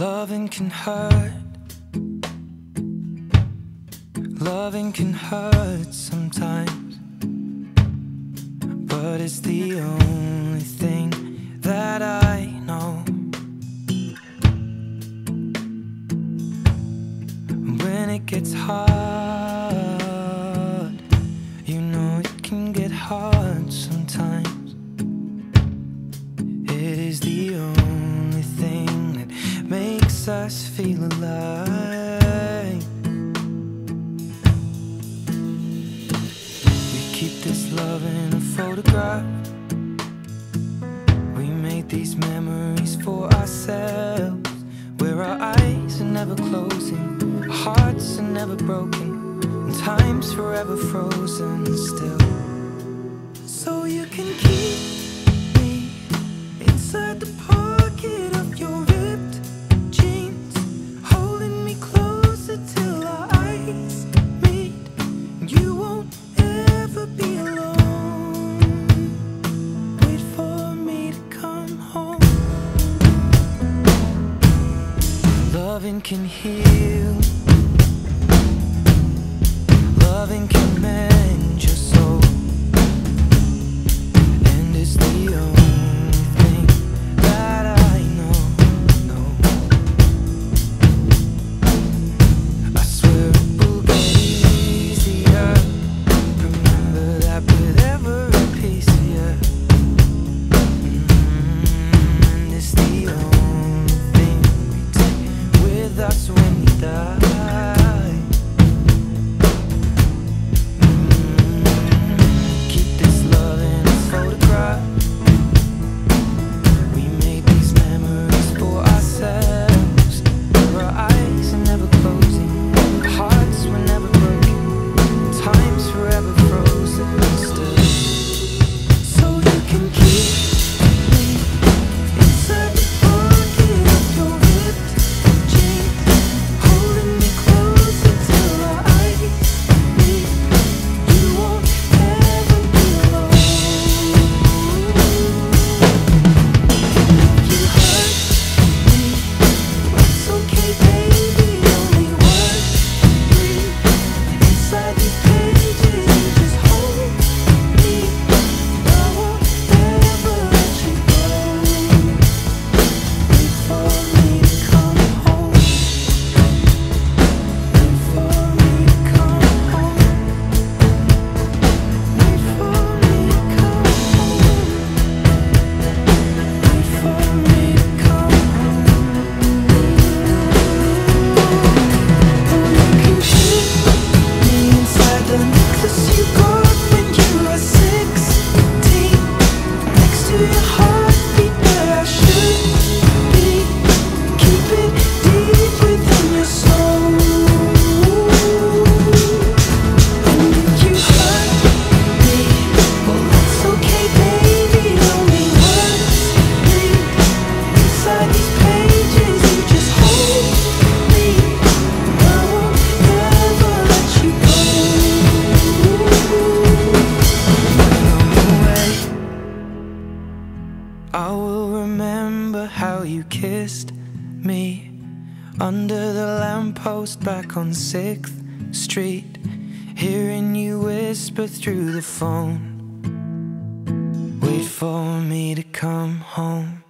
Loving can hurt. Loving can hurt sometimes, but it's the only thing that I know. When it gets hard, you know it can get hard sometimes. It is the only thing that makes us feel alive. We keep this love in a photograph. We made these memories for ourselves, where our eyes are never closing, our hearts are never broken, and time's forever frozen still. So you can keep me inside the pocket of your ripped jeans, holding me closer till our eyes meet. You won't ever be alone. Wait for me to come home. Loving can heal. Loving can mend your soul, and it's the only thing that I know. I swear it will get easier. Remember that with every piece of you. And it's the only thing we take with us when we die. Keep this love in a photograph. We made these memories for ourselves, where our eyes are never closing, our hearts were never broken, time's forever frozen still. So you can keep me inside the pocket of your ripped jeans, holding me closer till our eyes meet. You won't ever be alone. You hurt me, it's okay, baby. Only one breathe inside these pages. You just hold me. I won't ever let you go. Wait for me to come home. Wait for me to come home. Wait for me to come home. Wait for me to come home. You can keep me inside the necklace you got when you were 16, next to your heartbeat where I should be. Keep it deep within your soul. And if you hurt me, well that's okay, baby. Only words breathe inside these pages. You just hold me. I won't ever let you go. When I'm away, I will remember how you kissed me under the lamppost back on 6th Street, hearing you whisper through the phone. Wait for me to come home.